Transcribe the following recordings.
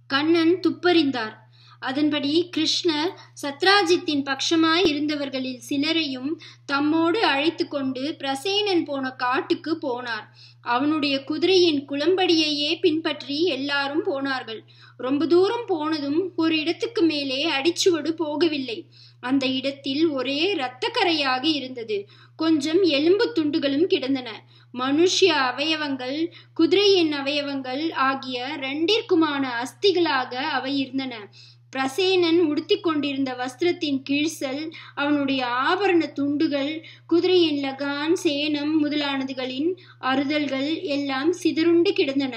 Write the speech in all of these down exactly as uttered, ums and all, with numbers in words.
கண்ணன் துப்பறிந்தார். அதன்படி கிருஷ்ணர் சத்ராஜித்தின் பட்சமாய் இருந்தவர்களில் சிலரையும் தம்மோடு அழைத்து கொண்டு பிரசேனன் போன காட்டுக்கு போனார். அவனுடைய குதிரையின் குளம்படியையே பின்பற்றி எல்லாரும் போனார்கள். ரொம்ப தூரம் போனதும் ஒரு இடத்துக்கு மேலே அடிச்சுவடு போகவில்லை. அந்த இடத்தில் ஒரே இரத்தக்கரையாக இருந்தது. கொஞ்சம் எலும்பு துண்டுகளும் கிடந்தன. மனுஷ்ய அவயவங்கள், குதிரையின் அவயவங்கள் ஆகிய ரெண்டிற்குமான அஸ்திகளாக அவை இருந்தன. பிரசேனன் உடுத்தி கொண்டிருந்த வஸ்திரத்தின் கிழிசல், அவனுடைய ஆபரண துண்டுகள், குதிரையின் லகான், சேனம் முதலானதுகளின் அறுதல்கள் எல்லாம் சிதறுண்டு கிடந்தன.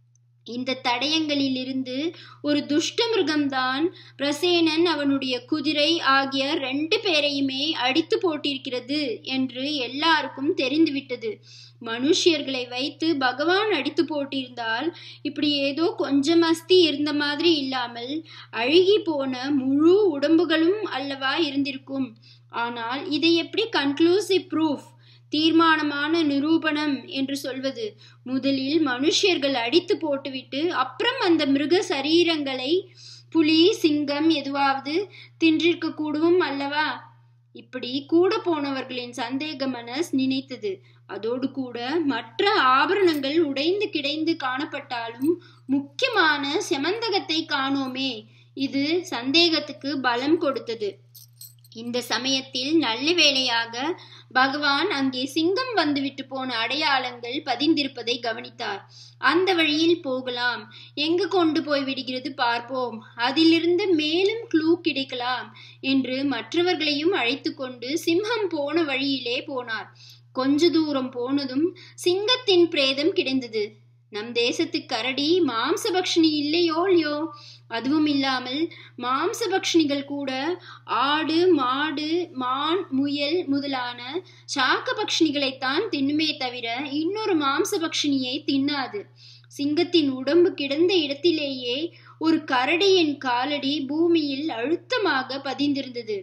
இந்த தடயங்களில் இருந்து ஒரு துஷ்ட மிருகம்தான் பிரசேனன் அவனுடைய குதிரை ஆகிய ரெண்டு பேரையுமே அடித்து போட்டிருக்கிறது என்று எல்லாருக்கும் தெரிந்துவிட்டது. மனுஷியர்களை வைத்து பகவான் அடித்து போட்டிருந்தால் இப்படி ஏதோ கொஞ்சம் அஸ்தி இருந்த மாதிரி இல்லாமல் அழுகி போன முழு உடம்புகளும் அல்லவா இருந்திருக்கும். ஆனால் இதை எப்படி கன்க்ளூசிவ் ப்ரூஃப், தீர்மானமான நிரூபணம் என்று சொல்வது? முதலில் மனுஷியர்கள் அடித்து போட்டுவிட்டு அப்புறம் அந்த மிருக சரீரங்களை புலி, சிங்கம் எதுவாவது தின்றிருக்க கூடவும் அல்லவா? இப்படி கூட போனவர்களின் சந்தேக மனஸ் நினைத்தது. அதோடு கூட மற்ற ஆபரணங்கள் உடைந்து கிடைந்து காணப்பட்டாலும் முக்கியமான செமந்தகத்தை காணோமே, இது சந்தேகத்துக்கு பலம் கொடுத்தது. இந்த சமயத்தில் நல்ல வேளையாக பகவான் அங்கே சிங்கம் வந்துவிட்டு போன அடையாளங்கள் பதிந்திருப்பதை கவனித்தார். அந்த வழியில் போகலாம், எங்கு கொண்டு போய் விடுகிறது பார்ப்போம், அதிலிருந்து மேலும் க்ளூ கிடைக்கலாம் என்று மற்றவர்களையும் அழைத்து கொண்டு சிம்ஹம் போன வழியிலே போனார். கொஞ்ச தூரம் போனதும் சிங்கத்தின் பிரேதம் கிடைந்தது. நம் தேசத்து கரடி மாம்சபக்ஷினி இல்லையோல்யோ? அதுவும் இல்லாமல் மாம்சபக்ஷினிகள் கூட ஆடு, மாடு, மான், முயல் முதலான சாக்க பக்ஷினிகளைத்தான் தின்னுமே தவிர இன்னொரு மாம்சபக்ஷினியை தின்னாது. சிங்கத்தின் உடம்பு கிடந்த இடத்திலேயே ஒரு கரடியின் காலடி பூமியில் அழுத்தமாக பதிந்திருந்தது.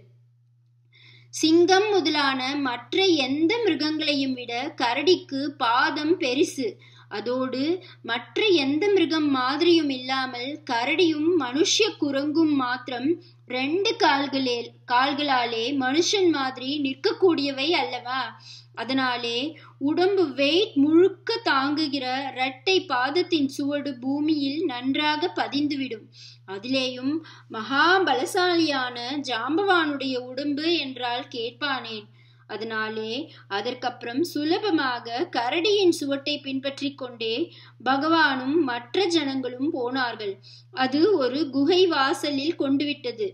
சிங்கம் முதலான மற்ற எந்த மிருகங்களையும் விட கரடிக்கு பாதம் பெரிசு. அதோடு மற்ற எந்த மிருகம் மாதிரியும் இல்லாமல் கரடியும் மனுஷ குரங்கும் மாத்திரம் ரெண்டு கால்களே கால்களாலே மனுஷன் மாதிரி நிற்கக்கூடியவை அல்லவா? அதனாலே உடம்பு வெயிட் முழுக்க தாங்குகிற இரட்டை பாதத்தின் சுவடு பூமியில் நன்றாக பதிந்துவிடும். அதிலேயும் மகாபலசாலியான ஜாம்பவானுடைய உடம்பு என்றால் கேட்பானேன். அதனாலே அதற்கப்புறம் சுலபமாக கரடியின் சுவட்டை பின்பற்றி கொண்டே பகவானும் மற்ற ஜனங்களும் போனார்கள். அது ஒரு குகை வாசலில் கொண்டு விட்டது.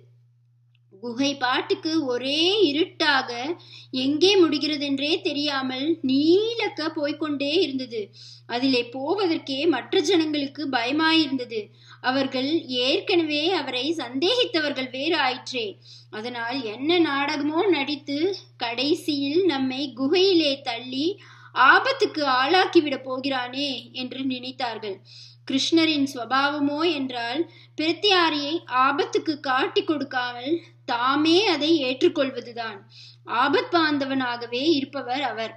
குகை பாட்டுக்கு ஒரே இருட்டாக எங்கே முடிகிறதென்றே தெரியாமல் நீளக்க போய்கொண்டே இருந்தது. அதிலே போவதற்கே மற்ற ஜனங்களுக்கு பயமாயிருந்தது. அவர்கள் ஏற்கனவே அவரை சந்தேகித்தவர்கள் வேறு ஆயிற்றே. அதனால் என்ன நாடகமோ நடித்து கடைசியில் நம்மை குகையிலே தள்ளி ஆபத்துக்கு ஆளாக்கிவிட போகிறானே என்று நினைத்தார்கள். கிருஷ்ணரின் சுவாவமோ என்றால் பிரத்தியாரியை ஆபத்துக்கு காட்டி கொடுக்காமல் தாமே அதை ஏற்றுக்கொள்வதுதான். ஆபத் பாந்தவனாகவே இருப்பவர் அவர்.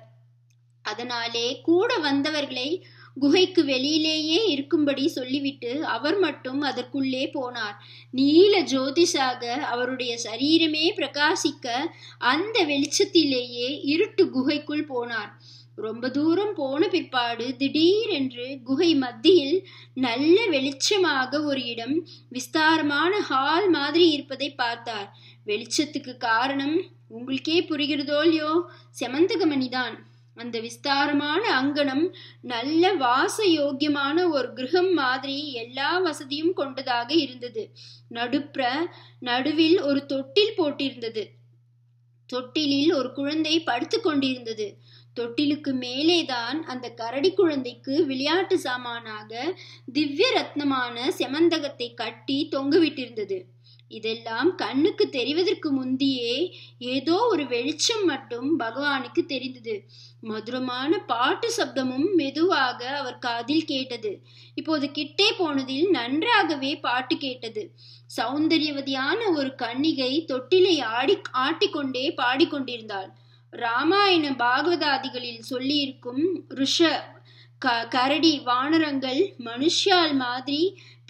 அதனாலே கூட வந்தவர்களை குகைக்கு வெளியிலேயே இருக்கும்படி சொல்லிவிட்டு அவர் மட்டும் அதற்குள்ளே போனார். நீல ஜோதிஷாக அவருடைய சரீரமே பிரகாசிக்க அந்த வெளிச்சத்திலேயே இருட்டு குகைக்குள் போனார். ரொம்ப தூரம் போன பிற்பாடு திடீரென்று குகை மத்தியில் நல்ல வெளிச்சமாக ஒரு இடம், விஸ்தாரமான ஹால் மாதிரி இருப்பதை பார்த்தார். வெளிச்சத்துக்கு காரணம் உங்களுக்கே புரிகிறதோல்யோ? செமந்தகமணிதான். அந்த விஸ்தாரமான அங்கணம் நல்ல வாச யோக்கியமான ஒரு கிரகம் மாதிரி எல்லா வசதியும் கொண்டதாக இருந்தது. நடுப்புற நடுவில் ஒரு தொட்டில் போட்டிருந்தது. தொட்டிலில் ஒரு குழந்தை படுத்து கொண்டிருந்தது. தொட்டிலுக்கு மேலேதான் அந்த கரடி குழந்தைக்கு விளையாட்டு சாமானாக திவ்ய ரத்னமான செமந்தகத்தை கட்டி தொங்குவிட்டிருந்தது. இதெல்லாம் கண்ணுக்கு தெரிவதற்கு முந்தியே ஏதோ ஒரு வெளிச்சம் மட்டும் பகவானுக்கு தெரிந்தது. மதுரமான பாட்டு சப்தமும் மெதுவாக அவர் காதில் கேட்டது. இப்போது கிட்டே போனதில் நன்றாகவே பாட்டு கேட்டது. சௌந்தரியவதியான ஒரு கன்னிகை தொட்டிலை ஆடி ஆட்டிக்கொண்டே பாடிக்கொண்டிருந்தாள். ராமாயண பாகவதாதிகளில் சொல்லியிருக்கும் ருஷ க கரடி வானரங்கள் மனுஷால் மாதிரி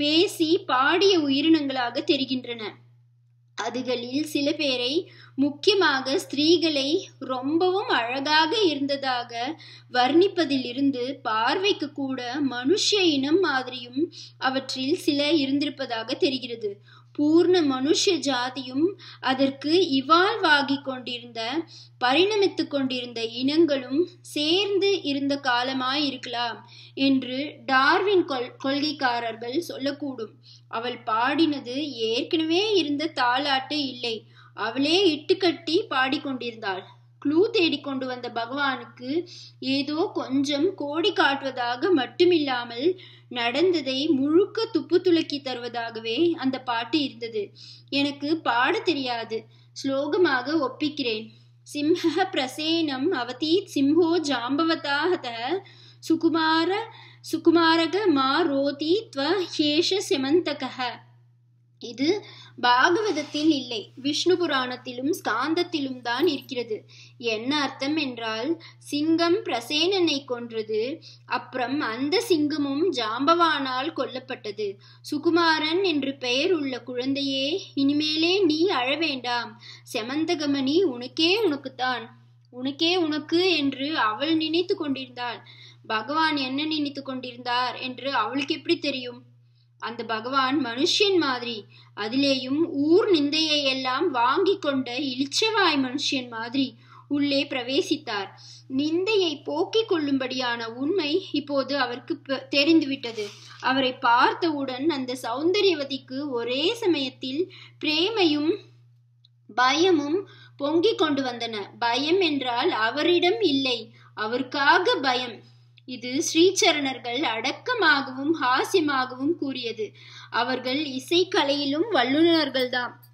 பேசி பாடிய உயிரினங்களாக தெரிகின்றன. அதுகளில் சில பேரை, முக்கியமாக ஸ்திரீகளை ரொம்பவும் அழகாக இருந்ததாக வர்ணிப்பதிலிருந்து பார்வைக்கு கூட மனுஷ இனம் மாதிரியும் அவற்றில் சில இருந்திருப்பதாக தெரிகிறது. பூர்ண மனுஷ ஜாதியும் அதற்கு இவால்வ் ஆகி கொண்டிருந்த பரிணமித்து கொண்டிருந்த இனங்களும் சேர்ந்து இருந்த காலமாயிருக்கலாம் என்று டார்வின் கொள் கொள்கைக்காரர்கள் சொல்லக்கூடும். அவள் பாடினது ஏற்கனவே இருந்த தாலாட்டு இல்லை, அவளே இட்டுக்கட்டி பாடிக்கொண்டிருந்தாள். க்ளூ தேடிக்கொண்டு வந்த பகவானுக்கு ஏதோ கொஞ்சம் கோடி காட்டுவதாக மட்டுமில்லாமல் நடந்ததை முழுக்க துப்பு துளக்கி தருவதாகவே அந்த பாட்டு இருந்தது. எனக்கு பாட தெரியாது, ஸ்லோகமாக ஒப்பிக்கிறேன். சிம்ஹ பிரசேனம் அவதீத் சிம்ஹோ ஜாம்பவதாஹத சுகுமார சுகுமாரக மா ரோதி த்வ ஹேஷ செமந்தகஹ. இது பாகவதத்தில் இல்லை, விஷ்ணு புராணத்திலும் ஸ்காந்தத்திலும் தான் இருக்கிறது. என்ன அர்த்தம் என்றால், சிங்கம் பிரசேனனை கொன்றது, அப்புறம் அந்த சிங்கமும் ஜாம்பவானால் கொல்லப்பட்டது. சுகுமாரன் என்று பெயர் உள்ள குழந்தையே, இனிமேலே நீ அழ வேண்டாம், செமந்தகமணி உனக்கே உனக்குத்தான், உனக்கே உனக்கு என்று அவள் நினைத்து கொண்டிருந்தாள். பகவான் என்ன நினைத்து கொண்டிருந்தார் என்று அவளுக்கு எப்படி தெரியும்? அந்த பகவான் மனுஷன் மாதிரி, அதிலேயும் ஊர் நிந்தையை எல்லாம் வாங்கி கொண்ட இளிச்சவாய் மனுஷன் மாதிரி உள்ளே பிரவேசித்தார். நிந்தையை போக்கிக் கொள்ளும்படியான உண்மை இப்போது அவருக்கு தெரிந்துவிட்டது. அவரை பார்த்தவுடன் அந்த சௌந்தரியவதிக்கு ஒரே சமயத்தில் பிரேமையும் பயமும் பொங்கிக் கொண்டு வந்தன. பயம் என்றால் அவரிடம் இல்லை, அவருக்காக பயம். இது ஸ்ரீசரணர்கள் அடக்கமாகவும் ஹாஸ்யமாகவும் கூறியது. அவர்கள் இசைக்கலையிலும் வல்லுநர்கள்தான்.